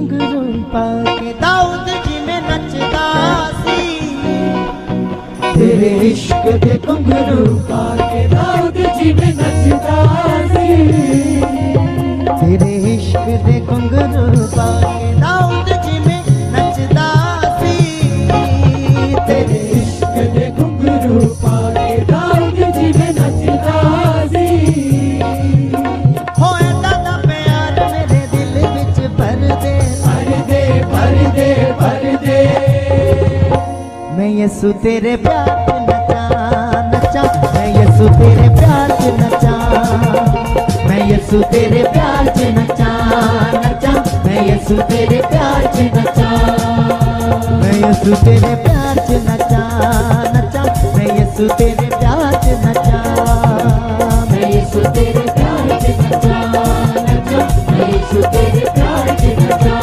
घुंघरू पाके दाऊद जी में नचदा सी। तेरे इश्क दे घुंघरू पाके दाऊद जी में नचदा सी। तेरे इश्क दे घुंघरू पाके दाऊद जी में नचदा सी। तेरे इश्क दे घुंघरू पाके दाऊद जी में नचदा सी। होए दादा प्यार मेरे दिल विच भर दे, भर दे, भर दे, भर दे। मैं यसु तेरे प्यार च नचा नचा, मैं यसु तेरे प्यार च नचा, मैं यसु तेरे प्यार च नचा नचा, मैं यसु तेरे प्यार च नचा, मैं यसु तेरे प्यार च नचा नचा, मैं यसु तेरे प्यार च नचा, मैं यसु तेरे प्यार च नचा नचा, मैं यसु तेरे प्यार च नचा।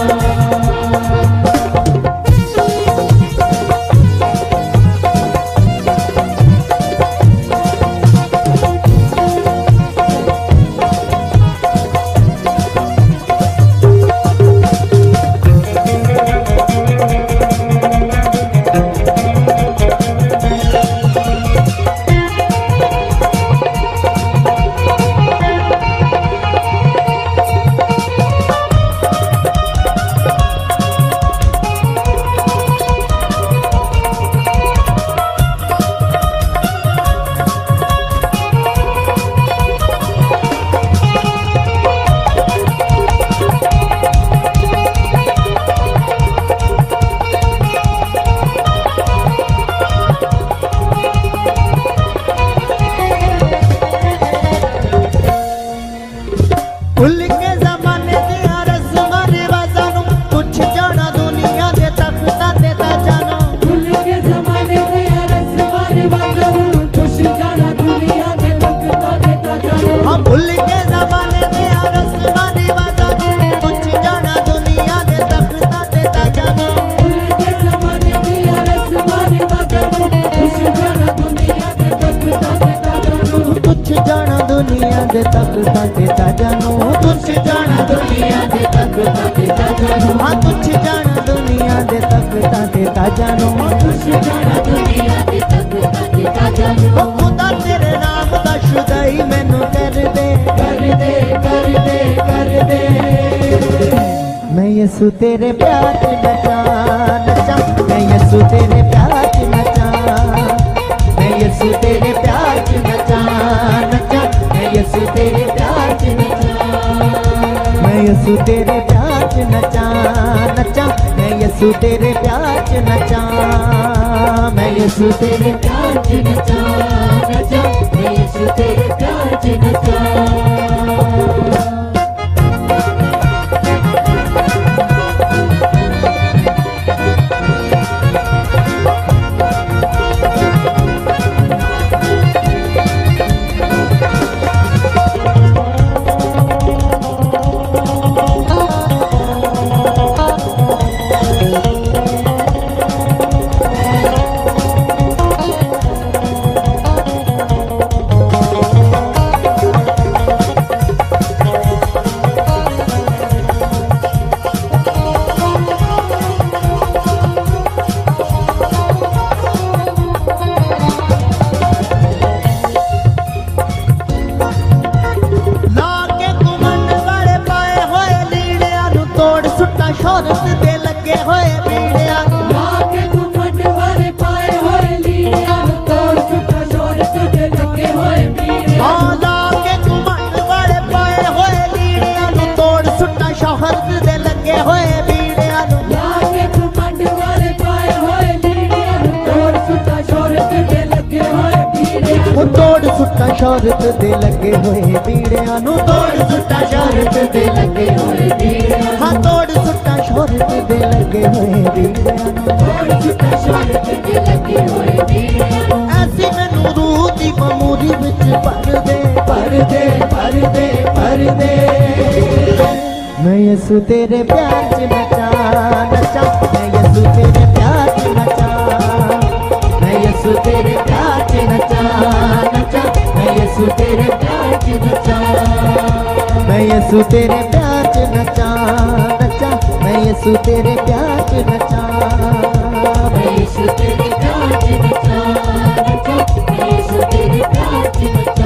भुल के ज़माने दियां रस्मां रिवाज़ां नूं कुछ जाना दुनिया दे तख्तां ते ताजां नूं। भुल के ज़माने दियां रस्मां रिवाज़ां नूं कुछ जाना दुनिया दे तख्तां ते ताजां नूं। हाँ भुल के ज़माने दियां रस्मां रिवाज़ां नूं कुछ जाना दुनिया दे तख्तां ते ताजां नूं। भुल के ज़माने दियां रस्मां रिवाज़ां नूं कुछ जाना दुनिया दे तख्तां ते ताजां नूं। कुछ जाना दुनिया दे तख्तां ते ताजां नूं। कुछ जाना दुनिया दे तख्तां ते ताजां नूं। हाँ कुछ जाना दुनिया दे तख्तां ते ताजां नूं। कुछ जाना दुनिया दे तख्तां ते ताजां नूं। ओ खुदा तेरे नाम दा शुदाई मैनू कर दे, कर दे, कर दे, कर दे। मैं यसु तेरे प्यार च नचा नचा, मैं यसु तेरे प्यार च नचा, मैं यसु तेरे प्यार च नचा नचा, मैं यसु तेरे प्यार च नचा, मैं यसु तेरे प्यार च नचा नचा, मैं यसु तेरे प्यार च नचा, मैं यसु तेरे प्यार च नचा नचा, मैं यसु तेरे प्यार च नचा। शोहरत दे लगे होए बीड़िया, लाके घुमट वाले पाए होए लीड़िया, तोड़ सुटा शोहरत दे लगे होए बीड़िया। हाँ लाके घुमट वाले पाए होए लीड़िया, तोड़ सुटा शोहरत दे लगे होए बीड़िया। लाके घुमट वाले पाए होए लीड़िया, तोड़ सुटा शोहरत दे लगे होए बीड़िया। तोड़ सुटा शोहरत दे लगे होए बीड़िया, तोड़ सुटा शोहरत दे लगे होए बीड़िया। हाँ तोड़ सुटा शोहरत दे लगे होए बीड़िया, तोड़ सुटा शोहरत दे लगे होए बीड़िया। ऐसी मैनू रूह दी ममूरी विच भर दे, भर दे, भर दे, भर दे। मैं यसु तेरे प्यार च नचा नचा, मैं यसु तेरे प्यार च नचा, मैं यसु तेरे प्यार च नचा नचा, मैं यसु तेरे प्यार च नचा, मैं यसु तेरे प्यार च नचा नचा, मैं यसु तेरे प्यार च नचा, मैं यीशु तेरे प्यार च नचा, नचा, मैं यीशु तेरे प्यार च नचा।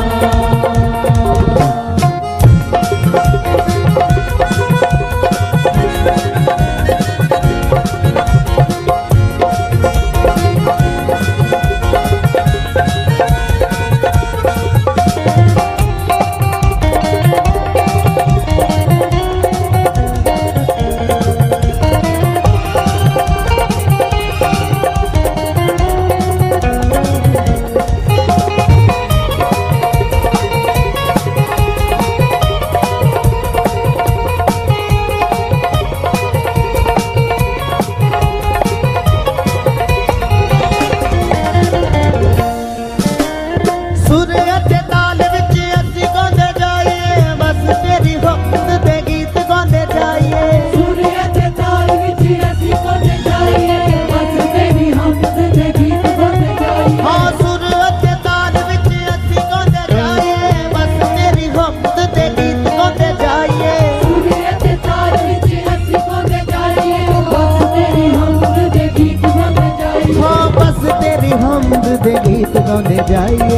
दे गीत गाने जाइए,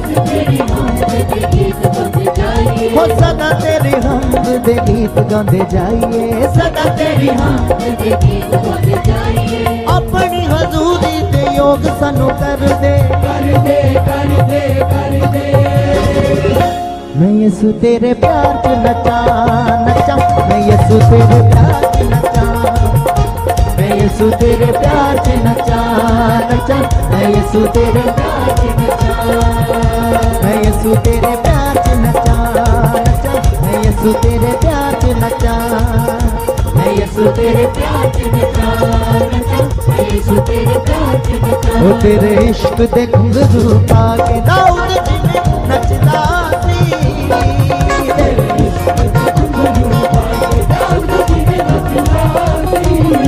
हो सदा तेरी हमद दे गीत गाने जाइए, सदा तेरी हमद दे गीत गाने जाइए। अपनी हजूरी दे योग सानू कर दे, कर दे, कर दे, कर दे। मैं यसु तेरे प्यार च नचा, नचा, मैं यसु तेरे प्यार च नचा, मैं यसु तेरे प्यार च नचा, नचा, मैं यसु तेरे प्यार च नचा, मैं यसु तेरे प्यार च नचा, नचा, मैं यसु तेरे प्यार च नचा, मैं यसु तेरे प्यार च नचा, नचा, मैं यसु तेरे प्यार च नचा। ओ तेरे इश्क दे घुंघरू पा के दाऊद जिवें नचदा सी, तेरे इश्क दे घुंघरू पा के दाऊद जिवें नचदा सी।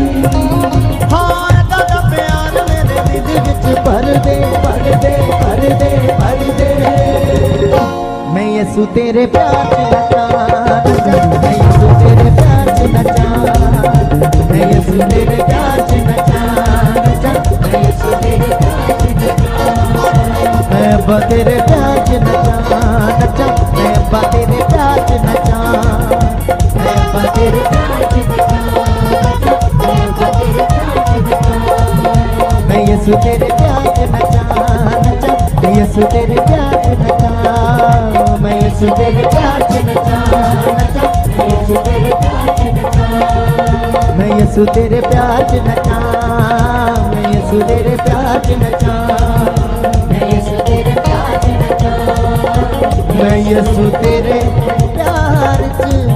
भर दे, भर दे, भर दे, भर दे। मैं यसु तेरे प्यार च नचा, नचा, मैं यसु तेरे प्यार च नचा, मैं यसु तेरे प्यार च नचा, नचा, मैं यसु तेरे प्यार च नचा, मैं अब्बा तेरे प्यार च नचा, नचा, मैं अब्बा तेरे प्यार च नचा, मैं अब्बा तेरे प्यार च नचा, नचा, मैं अब्बा तेरे प्यार च नचा। मैं यसु तेरे प्यार च नचा, नचा, मैं यसु तेरे प्यार च नचा, मैं यसु तेरे प्यार च नचा, नचा, मैं यसु तेरे प्यार च नचा, मैं यसु तेरे प्यार च नचा, मैं यसु तेरे प्यार च नचा, मैं यसु तेरे प्यार च नचा, मैं यसु तेरे प्यार च